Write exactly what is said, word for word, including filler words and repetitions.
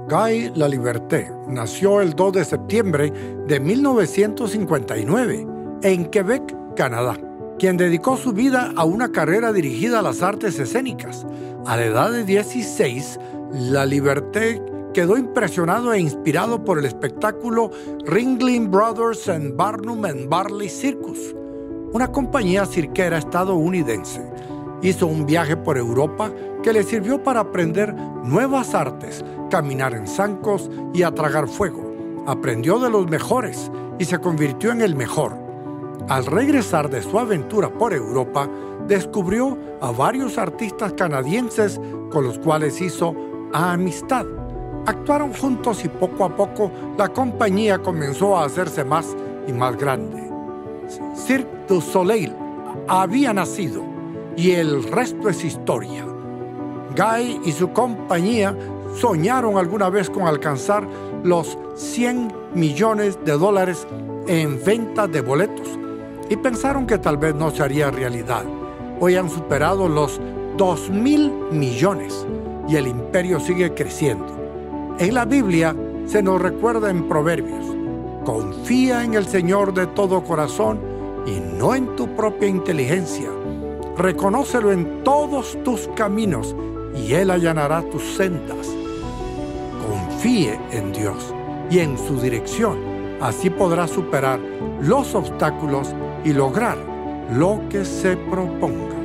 Guy Laliberté nació el dos de septiembre de mil novecientos cincuenta y nueve en Quebec, Canadá, quien dedicó su vida a una carrera dirigida a las artes escénicas. A la edad de dieciséis, Laliberté quedó impresionado e inspirado por el espectáculo Ringling Brothers and Barnum and Bailey Circus, una compañía cirquera estadounidense. Hizo un viaje por Europa que le sirvió para aprender nuevas artes, caminar en zancos y a tragar fuego. Aprendió de los mejores y se convirtió en el mejor. Al regresar de su aventura por Europa, descubrió a varios artistas canadienses con los cuales hizo amistad. Actuaron juntos y poco a poco la compañía comenzó a hacerse más y más grande. Cirque du Soleil había nacido y el resto es historia. Guy y su compañía soñaron alguna vez con alcanzar los cien millones de dólares en venta de boletos y pensaron que tal vez no se haría realidad. Hoy han superado los dos mil millones y el imperio sigue creciendo. En la Biblia se nos recuerda en Proverbios: confía en el Señor de todo corazón y no en tu propia inteligencia. Reconócelo en todos tus caminos y Él allanará tus sendas. Confíe en Dios y en su dirección. Así podrá superar los obstáculos y lograr lo que se proponga.